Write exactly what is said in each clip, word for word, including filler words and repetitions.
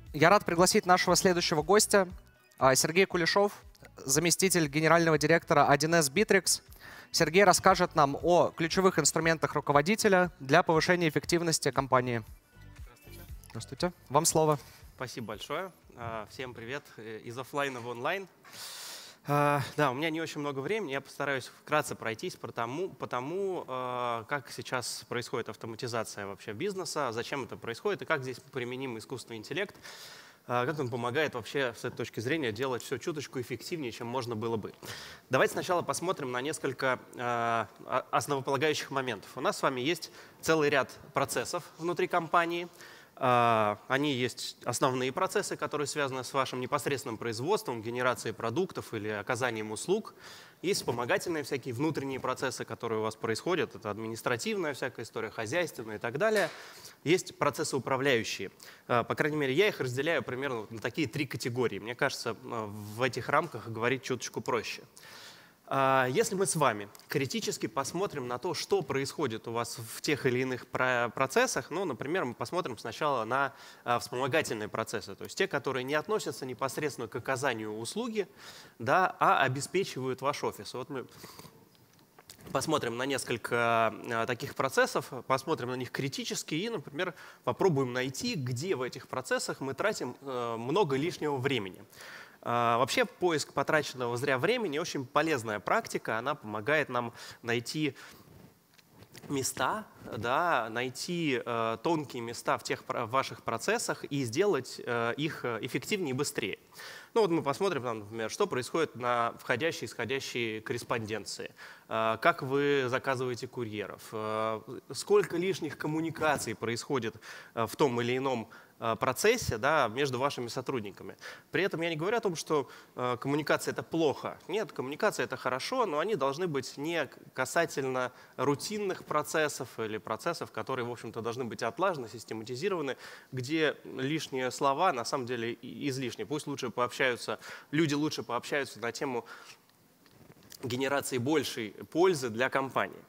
Я рад пригласить нашего следующего гостя, Сергей Кулешов, заместитель генерального директора один эс Bittrex. Сергей расскажет нам о ключевых инструментах руководителя для повышения эффективности компании. Здравствуйте. Здравствуйте. Вам слово. Спасибо большое. Всем привет из офлайна в онлайн. Да, у меня не очень много времени, я постараюсь вкратце пройтись по тому, по тому, как сейчас происходит автоматизация вообще бизнеса, зачем это происходит и как здесь применим искусственный интеллект, как он помогает вообще с этой точки зрения делать все чуточку эффективнее, чем можно было бы. Давайте сначала посмотрим на несколько основополагающих моментов. У нас с вами есть целый ряд процессов внутри компании. Они есть основные процессы, которые связаны с вашим непосредственным производством, генерацией продуктов или оказанием услуг. Есть вспомогательные всякие внутренние процессы, которые у вас происходят. Это административная всякая история, хозяйственная и так далее. Есть процессы управляющие. По крайней мере, я их разделяю примерно на такие три категории. Мне кажется, в этих рамках говорить чуточку проще. Если мы с вами критически посмотрим на то, что происходит у вас в тех или иных процессах, ну, например, мы посмотрим сначала на вспомогательные процессы, то есть те, которые не относятся непосредственно к оказанию услуги, да, а обеспечивают ваш офис. Вот мы посмотрим на несколько таких процессов, посмотрим на них критически и, например, попробуем найти, где в этих процессах мы тратим много лишнего времени. Вообще поиск потраченного зря времени очень полезная практика, она помогает нам найти места, да, найти э, тонкие места в тех в ваших процессах и сделать э, их эффективнее и быстрее. Ну вот мы посмотрим, там, например, что происходит на входящей и исходящей корреспонденции, э, как вы заказываете курьеров, э, сколько лишних коммуникаций происходит э, в том или ином процессе, да, между вашими сотрудниками. При этом я не говорю о том, что э, коммуникация – это плохо. Нет, коммуникация – это хорошо, но они должны быть не касательно рутинных процессов или процессов, которые, в общем-то, должны быть отлажены, систематизированы, где лишние слова на самом деле излишни. Пусть лучше пообщаются, люди лучше пообщаются на тему генерации большей пользы для компании.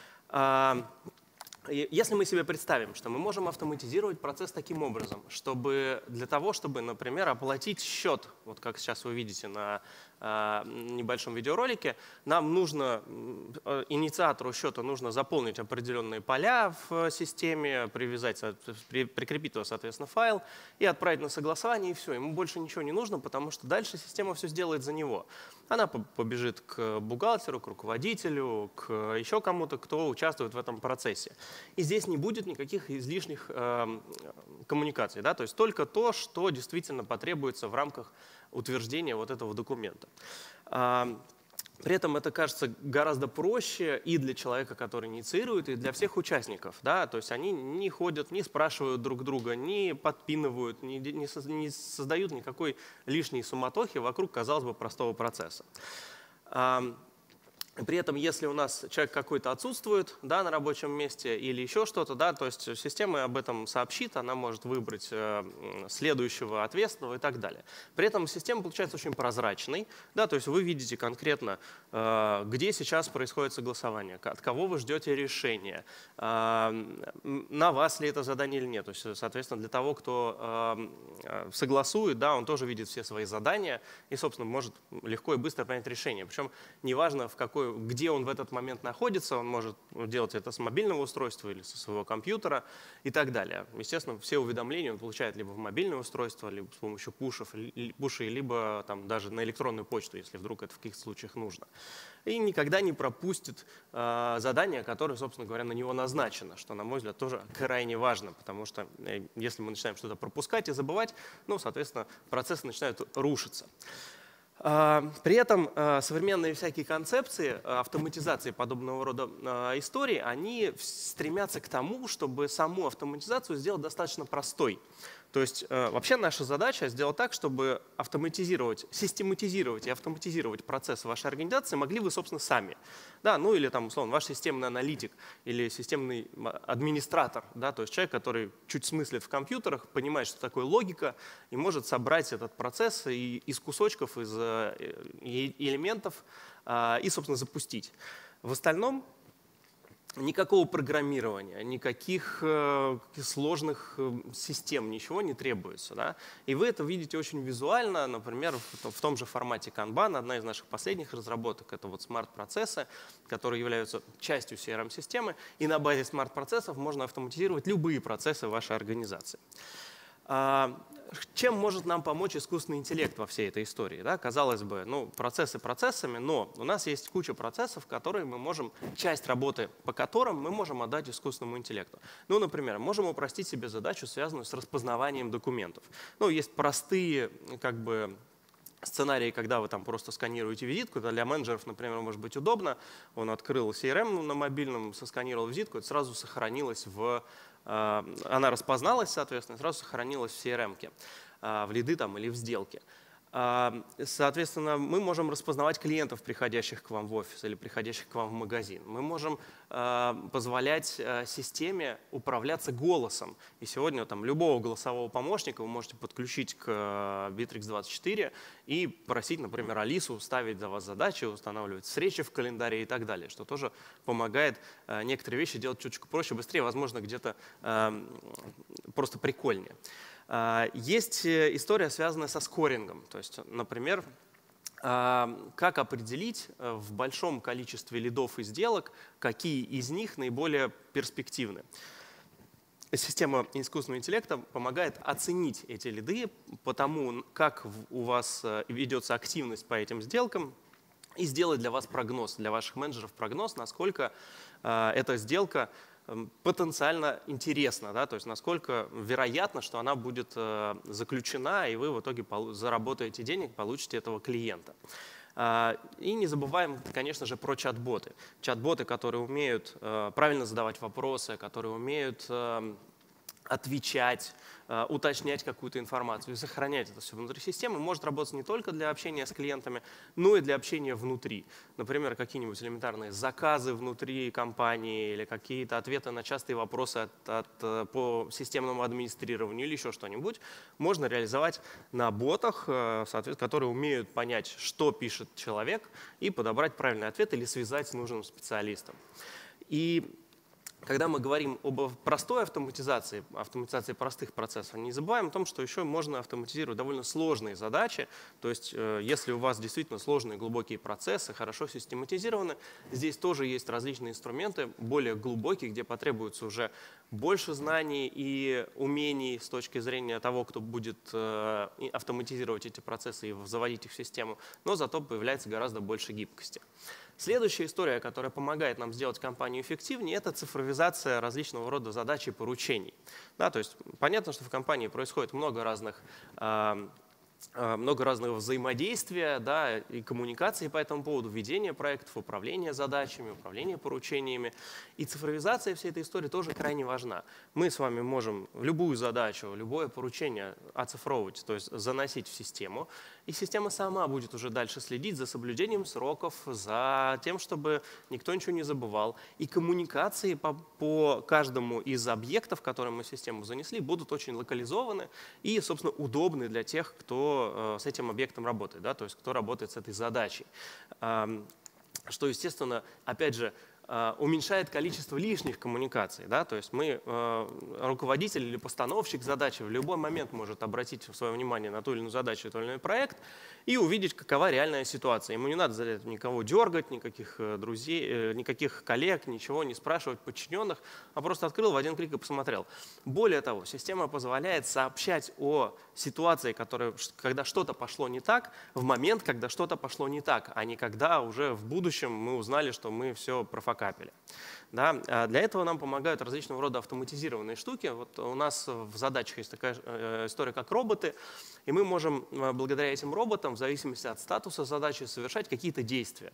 Если мы себе представим, что мы можем автоматизировать процесс таким образом, чтобы для того, чтобы, например, оплатить счет, вот как сейчас вы видите на э, небольшом видеоролике, нам нужно, э, инициатору счета нужно заполнить определенные поля в системе, привязать, при, прикрепить туда, соответственно, файл и отправить на согласование, и все. Ему больше ничего не нужно, потому что дальше система все сделает за него. Она побежит к бухгалтеру, к руководителю, к еще кому-то, кто участвует в этом процессе. И здесь не будет никаких излишних э, коммуникаций, да? То есть только то, что действительно потребуется в рамках утверждения вот этого документа. Э, при этом это кажется гораздо проще и для человека, который инициирует, и для всех участников. Да? То есть они не ходят, не спрашивают друг друга, не подпинывают, не, не, со, не создают никакой лишней суматохи вокруг, казалось бы, простого процесса. Э, При этом, если у нас человек какой-то отсутствует, да, на рабочем месте или еще что-то, да, то есть система об этом сообщит, она может выбрать э, следующего ответственного и так далее. При этом система получается очень прозрачной, да, то есть вы видите конкретно, э, где сейчас происходит согласование, от кого вы ждете решения, э, на вас ли это задание или нет. То есть, соответственно, для того, кто э, согласует, да, он тоже видит все свои задания и, собственно, может легко и быстро принять решение. Причем неважно, в какой где он в этот момент находится, он может делать это с мобильного устройства или со своего компьютера и так далее. Естественно, все уведомления он получает либо в мобильное устройство, либо с помощью пушев, пушей, либо там, даже на электронную почту, если вдруг это в каких-то случаях нужно. И никогда не пропустит э, задание, которое, собственно говоря, на него назначено, что, на мой взгляд, тоже крайне важно, потому что э, если мы начинаем что-то пропускать и забывать, ну, соответственно, процессы начинают рушиться. При этом современные всякие концепции автоматизации подобного рода историй, они стремятся к тому, чтобы саму автоматизацию сделать достаточно простой. То есть вообще наша задача сделать так, чтобы автоматизировать, систематизировать и автоматизировать процесс вашей организации могли вы, собственно, сами. Да, ну или там, условно, ваш системный аналитик или системный администратор, да, то есть человек, который чуть смыслит в компьютерах, понимает, что такое логика, и может собрать этот процесс из кусочков, из элементов и, собственно, запустить. В остальном никакого программирования, никаких э, сложных э, систем, ничего не требуется. Да? И вы это видите очень визуально, например, в, в том же формате Kanban. Одна из наших последних разработок — это вот смарт-процессы, которые являются частью си эр эм-системы. И на базе смарт-процессов можно автоматизировать любые процессы вашей организации. Чем может нам помочь искусственный интеллект во всей этой истории? Да? Казалось бы, ну, процессы процессами, но у нас есть куча процессов, которые мы можем, часть работы по которым мы можем отдать искусственному интеллекту. Ну, например, можем упростить себе задачу, связанную с распознаванием документов. Ну, есть простые, как бы, сценарии, когда вы там просто сканируете визитку. Это для менеджеров, например, может быть удобно. Он открыл си эр эм на мобильном, сосканировал визитку, это сразу сохранилось в... Она распозналась, соответственно, сразу сохранилась в си эр эм-ке, в лиды там или в сделке. Соответственно, мы можем распознавать клиентов, приходящих к вам в офис или приходящих к вам в магазин. Мы можем позволять системе управляться голосом. И сегодня там любого голосового помощника вы можете подключить к Битрикс двадцать четыре и просить, например, Алису ставить за вас задачи, устанавливать встречи в календаре и так далее, что тоже помогает некоторые вещи делать чуточку проще, быстрее, возможно, где-то просто прикольнее. Есть история, связанная со скорингом. То есть, например, как определить в большом количестве лидов и сделок, какие из них наиболее перспективны. Система искусственного интеллекта помогает оценить эти лиды по тому, как у вас ведется активность по этим сделкам, и сделать для вас прогноз, для ваших менеджеров прогноз, насколько эта сделка потенциально интересно, да, то есть насколько вероятно, что она будет э, заключена, и вы в итоге заработаете денег, получите этого клиента. Э, и не забываем, конечно же, про чат-боты. Чат-боты, которые умеют э, правильно задавать вопросы, которые умеют э, отвечать, уточнять какую-то информацию и сохранять это все внутри системы, может работать не только для общения с клиентами, но и для общения внутри. Например, какие-нибудь элементарные заказы внутри компании или какие-то ответы на частые вопросы от, от, по системному администрированию или еще что-нибудь можно реализовать на ботах, соответственно, которые умеют понять, что пишет человек, и подобрать правильный ответ или связать с нужным специалистом. И когда мы говорим об простой автоматизации, автоматизации простых процессов, не забываем о том, что еще можно автоматизировать довольно сложные задачи. То есть, если у вас действительно сложные глубокие процессы, хорошо систематизированы, здесь тоже есть различные инструменты, более глубокие, где потребуется уже больше знаний и умений с точки зрения того, кто будет автоматизировать эти процессы и заводить их в систему, но зато появляется гораздо больше гибкости. Следующая история, которая помогает нам сделать компанию эффективнее, это цифровизация различного рода задач и поручений. Да, то есть понятно, что в компании происходит много разных, э, много разного взаимодействия, да, и коммуникации по этому поводу, ведения проектов, управления задачами, управления поручениями. И цифровизация всей этой истории тоже крайне важна. Мы с вами можем любую задачу, любое поручение оцифровывать, то есть заносить в систему. И система сама будет уже дальше следить за соблюдением сроков, за тем, чтобы никто ничего не забывал. И коммуникации по, по каждому из объектов, которые мы в систему занесли, будут очень локализованы и, собственно, удобны для тех, кто э, с этим объектом работает, да, то есть кто работает с этой задачей. Эм, что, естественно, опять же, уменьшает количество лишних коммуникаций. Да? То есть мы, руководитель или постановщик задачи в любой момент может обратить свое внимание на ту или иную задачу, тот или иной проект и увидеть, какова реальная ситуация. Ему не надо за это никого дергать, никаких друзей, никаких коллег, ничего не спрашивать подчиненных, а просто открыл в один клик и посмотрел. Более того, система позволяет сообщать о ситуации, которая, когда что-то пошло не так, в момент, когда что-то пошло не так, а не когда уже в будущем мы узнали, что мы все профокапили. Да? Для этого нам помогают различного рода автоматизированные штуки. Вот у нас в задачах есть такая история, как роботы, и мы можем благодаря этим роботам в зависимости от статуса задачи совершать какие-то действия.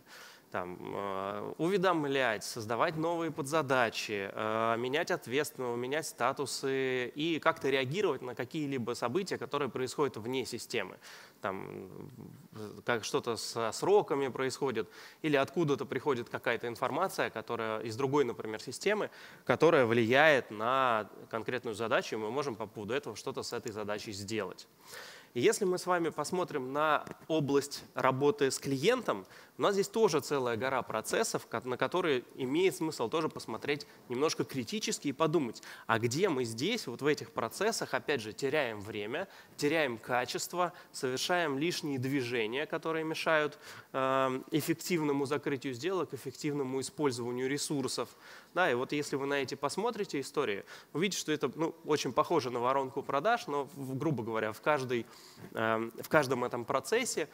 Там, уведомлять, создавать новые подзадачи, менять ответственного, менять статусы и как-то реагировать на какие-либо события, которые происходят вне системы. Там, как что-то со сроками происходит или откуда-то приходит какая-то информация, которая из другой, например, системы, которая влияет на конкретную задачу, и мы можем по поводу этого что-то с этой задачей сделать. И если мы с вами посмотрим на область работы с клиентом, у нас здесь тоже целая гора процессов, на которые имеет смысл тоже посмотреть немножко критически и подумать, а где мы здесь, вот в этих процессах, опять же, теряем время, теряем качество, совершаем лишние движения, которые мешают э, эффективному закрытию сделок, эффективному использованию ресурсов. Да, и вот если вы на эти посмотрите истории, увидите, что это ну, очень похоже на воронку продаж, но, грубо говоря, в, каждой, э, в каждом этом процессе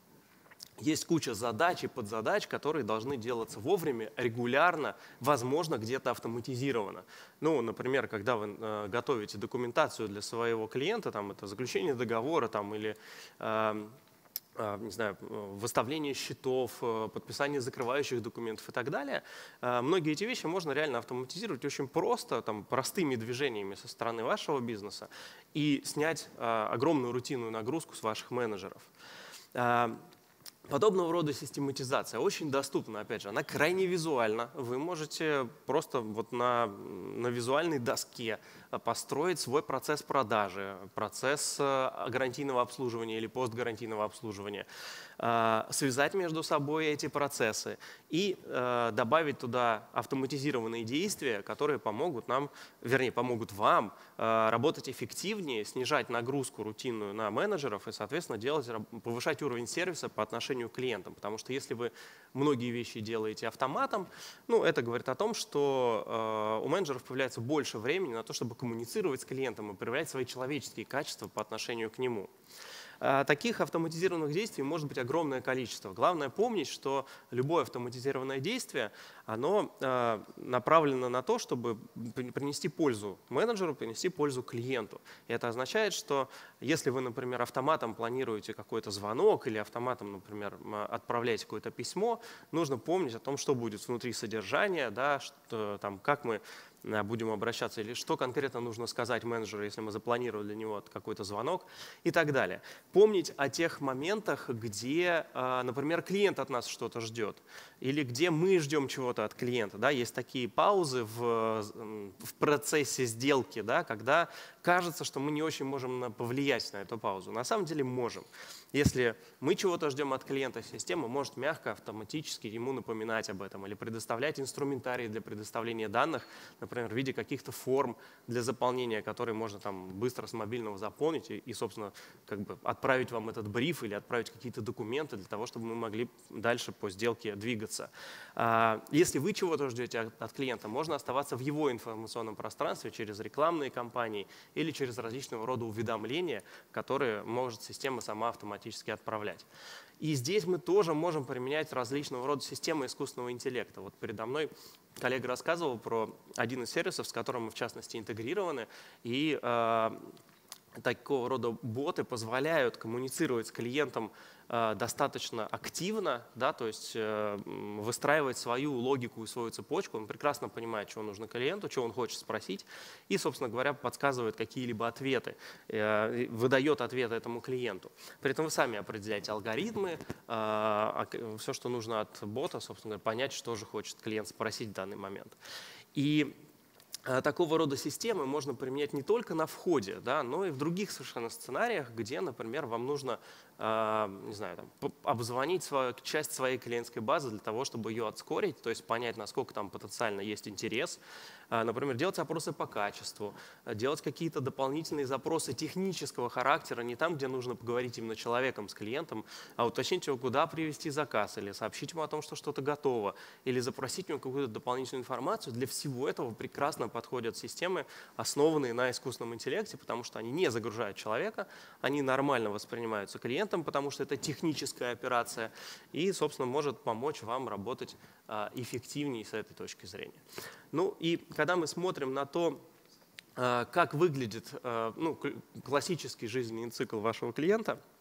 есть куча задач и подзадач, которые должны делаться вовремя, регулярно, возможно, где-то автоматизированно. Ну, например, когда вы э, готовите документацию для своего клиента, там, это заключение договора там, или э, э, не знаю, выставление счетов, э, подписание закрывающих документов и так далее, э, многие эти вещи можно реально автоматизировать очень просто, там, простыми движениями со стороны вашего бизнеса и снять э, огромную рутинную нагрузку с ваших менеджеров. Э, Подобного рода систематизация очень доступна, опять же, она крайне визуальна. Вы можете просто вот на, на визуальной доске построить свой процесс продажи, процесс гарантийного обслуживания или постгарантийного обслуживания, связать между собой эти процессы и добавить туда автоматизированные действия, которые помогут нам, вернее, помогут вам работать эффективнее, снижать нагрузку рутинную на менеджеров и, соответственно, делать, повышать уровень сервиса по отношению к клиентам. Потому что если вы многие вещи делаете автоматом, ну, это говорит о том, что у менеджеров появляется больше времени на то, чтобы коммуницировать с клиентом и проявлять свои человеческие качества по отношению к нему. Таких автоматизированных действий может быть огромное количество. Главное помнить, что любое автоматизированное действие, оно направлено на то, чтобы принести пользу менеджеру, принести пользу клиенту. И это означает, что если вы, например, автоматом планируете какой-то звонок или автоматом, например, отправляете какое-то письмо, нужно помнить о том, что будет внутри содержания, да, что, там, как мы будем обращаться, или что конкретно нужно сказать менеджеру, если мы запланировали для него какой-то звонок и так далее. Помнить о тех моментах, где, например, клиент от нас что-то ждет, или где мы ждем чего-то от клиента. Да? Есть такие паузы в, в процессе сделки, да, когда кажется, что мы не очень можем повлиять на эту паузу. На самом деле можем. Если мы чего-то ждем от клиента, система может мягко, автоматически ему напоминать об этом или предоставлять инструментарий для предоставления данных, например, в виде каких-то форм для заполнения, которые можно там быстро с мобильного заполнить и, и собственно, как бы отправить вам этот бриф или отправить какие-то документы для того, чтобы мы могли дальше по сделке двигаться. Если вы чего-то ждете от, от клиента, можно оставаться в его информационном пространстве через рекламные кампании или через различного рода уведомления, которые может система сама автоматически отправлять. И здесь мы тоже можем применять различного рода системы искусственного интеллекта. Вот передо мной коллега рассказывал про один из сервисов, с которым мы в частности интегрированы, и э, такого рода боты позволяют коммуницировать с клиентом э, достаточно активно, да, то есть э, выстраивать свою логику и свою цепочку. Он прекрасно понимает, что нужно клиенту, что он хочет спросить, и, собственно говоря, подсказывает какие-либо ответы, э, выдает ответы этому клиенту. При этом вы сами определяете алгоритмы, э, все, что нужно от бота, собственно говоря, понять, что же хочет клиент спросить в данный момент. И такого рода системы можно применять не только на входе, да, но и в других совершенно сценариях, где, например, вам нужно э, не знаю, там, обзвонить свою, часть своей клиентской базы для того, чтобы ее отскорить, то есть понять, насколько там потенциально есть интерес. Э, например, делать опросы по качеству, делать какие-то дополнительные запросы технического характера, не там, где нужно поговорить именно человеком с клиентом, а уточнить его, куда привести заказ, или сообщить ему о том, что что-то готово, или запросить у него какую-то дополнительную информацию. Для всего этого прекрасно подходят системы, основанные на искусственном интеллекте, потому что они не загружают человека, они нормально воспринимаются клиентом, потому что это техническая операция, и, собственно, может помочь вам работать а, эффективнее с этой точки зрения. Ну и когда мы смотрим на то, а, как выглядит а, ну, классический жизненный цикл вашего клиента,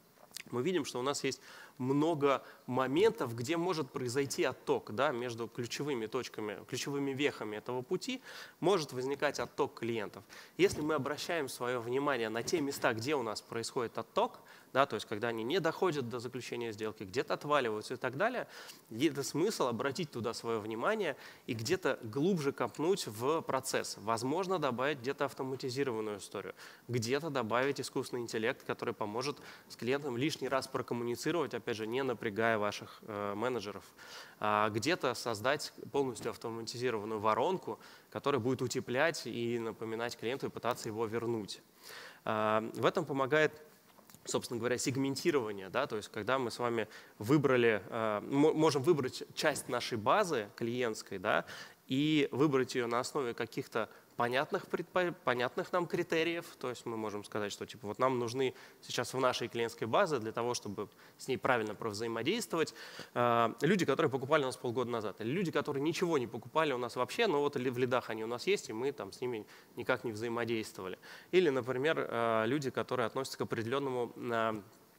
мы видим, что у нас есть много моментов, где может произойти отток, да, между ключевыми точками, ключевыми вехами этого пути может возникать отток клиентов. Если мы обращаем свое внимание на те места, где у нас происходит отток, да, то есть когда они не доходят до заключения сделки, где-то отваливаются и так далее, есть смысл обратить туда свое внимание и где-то глубже копнуть в процесс. Возможно, добавить где-то автоматизированную историю, где-то добавить искусственный интеллект, который поможет с клиентом лишний раз прокоммуницировать, опять же, не напрягая ваших э, менеджеров, а где-то создать полностью автоматизированную воронку, которая будет утеплять и напоминать клиенту и пытаться его вернуть. А, в этом помогает, собственно говоря, сегментирование, да, то есть когда мы с вами выбрали, э, можем выбрать часть нашей базы клиентской, да, и выбрать ее на основе каких-то понятных, понятных нам критериев. То есть мы можем сказать, что типа, вот нам нужны сейчас в нашей клиентской базе для того, чтобы с ней правильно взаимодействовать, э, люди, которые покупали у нас полгода назад, или люди, которые ничего не покупали у нас вообще, но вот в лидах они у нас есть, и мы там с ними никак не взаимодействовали. Или, например, э, люди, которые относятся к определенному э,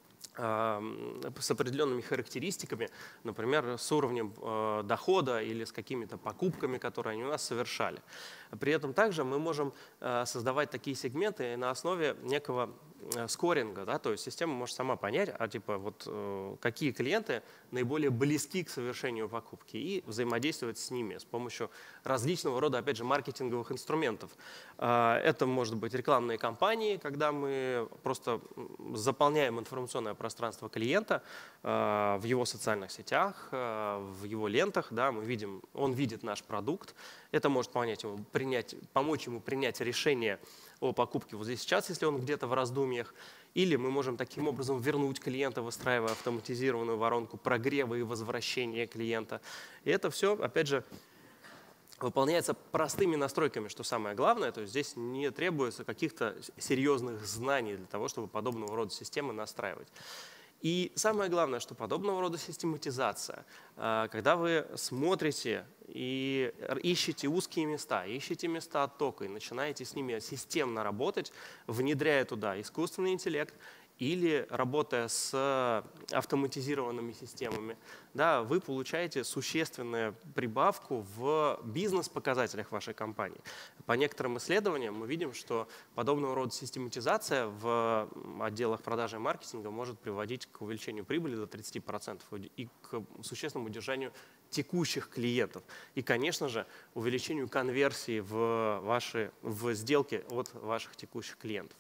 с определенными характеристиками, например, с уровнем э, дохода или с какими-то покупками, которые они у нас совершали. При этом также мы можем э, создавать такие сегменты на основе некого э, скоринга, да, то есть система может сама понять, а типа вот э, какие клиенты наиболее близки к совершению покупки и взаимодействовать с ними с помощью различного рода, опять же, маркетинговых инструментов. Э, это может быть рекламные кампании, когда мы просто заполняем информационное пространство клиента э, в его социальных сетях, э, в его лентах, да, мы видим, он видит наш продукт, это может понять ему, принять, помочь ему принять решение о покупке вот здесь сейчас, если он где-то в раздумьях, или мы можем таким образом вернуть клиента, выстраивая автоматизированную воронку прогрева и возвращения клиента. И это все, опять же, выполняется простыми настройками, что самое главное, то есть здесь не требуется каких-то серьезных знаний для того, чтобы подобного рода системы настраивать. И самое главное, что подобного рода систематизация, когда вы смотрите и ищете узкие места, ищете места оттока и начинаете с ними системно работать, внедряя туда искусственный интеллект, или работая с автоматизированными системами, да, вы получаете существенную прибавку в бизнес-показателях вашей компании. По некоторым исследованиям мы видим, что подобного рода систематизация в отделах продажи и маркетинга может приводить к увеличению прибыли до тридцати процентов и к существенному удержанию текущих клиентов. И, конечно же, увеличению конверсии в, ваши, в сделки от ваших текущих клиентов.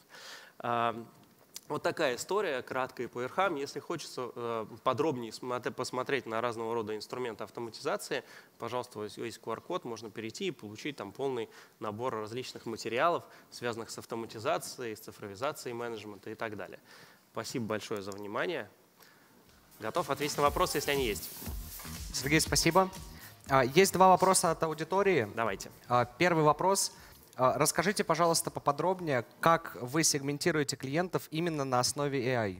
Вот такая история, краткая по верхам. Если хочется э, подробнее посмотреть на разного рода инструменты автоматизации, пожалуйста, есть ку ар код, можно перейти и получить там полный набор различных материалов, связанных с автоматизацией, с цифровизацией менеджмента и так далее. Спасибо большое за внимание. Готов ответить на вопросы, если они есть. Сергей, спасибо. Есть два вопроса от аудитории. Давайте. Первый вопрос. Расскажите, пожалуйста, поподробнее, как вы сегментируете клиентов именно на основе эй ай.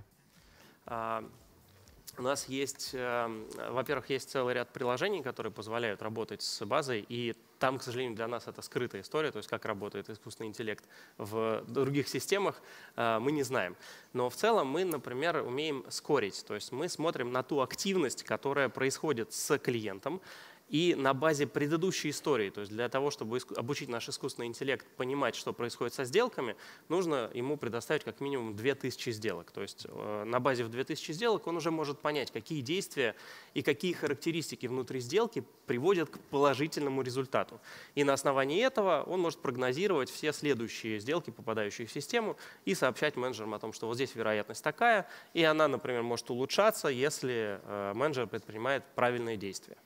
А, у нас есть, во-первых, есть целый ряд приложений, которые позволяют работать с базой, и там, к сожалению, для нас это скрытая история, то есть как работает искусственный интеллект в других системах, мы не знаем. Но в целом мы, например, умеем скорить, то есть мы смотрим на ту активность, которая происходит с клиентом, и на базе предыдущей истории, то есть для того, чтобы обучить наш искусственный интеллект понимать, что происходит со сделками, нужно ему предоставить как минимум две тысячи сделок. То есть на базе в две тысячи сделок он уже может понять, какие действия и какие характеристики внутри сделки приводят к положительному результату. И на основании этого он может прогнозировать все следующие сделки, попадающие в систему, и сообщать менеджерам о том, что вот здесь вероятность такая, и она, например, может улучшаться, если менеджер предпринимает правильные действия.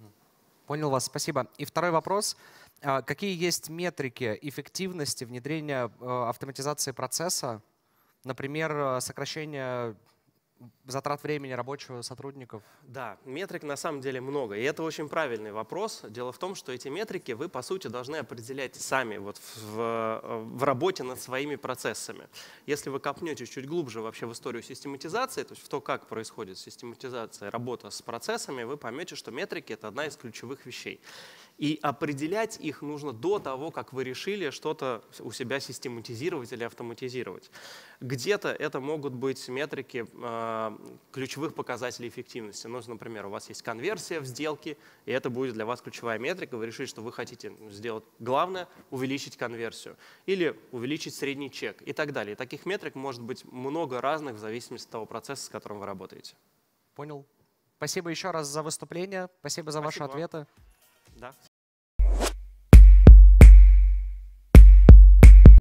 Понял вас, спасибо. И второй вопрос. Какие есть метрики эффективности внедрения автоматизации процесса, например, сокращение затрат времени рабочего сотрудников? Да, метрик на самом деле много, и это очень правильный вопрос. Дело в том, что эти метрики вы, по сути, должны определять сами вот в, в работе над своими процессами. Если вы копнете чуть глубже вообще в историю систематизации, то есть в то, как происходит систематизация, работа с процессами, вы поймете, что метрики — это одна из ключевых вещей. И определять их нужно до того, как вы решили что-то у себя систематизировать или автоматизировать. Где-то это могут быть метрики э, ключевых показателей эффективности. Ну, например, у вас есть конверсия в сделке, и это будет для вас ключевая метрика. Вы решили, что вы хотите сделать главное — увеличить конверсию или увеличить средний чек и так далее. И таких метрик может быть много разных в зависимости от того процесса, с которым вы работаете. Понял. Спасибо еще раз за выступление. Спасибо за Спасибо ваши ответы. Да.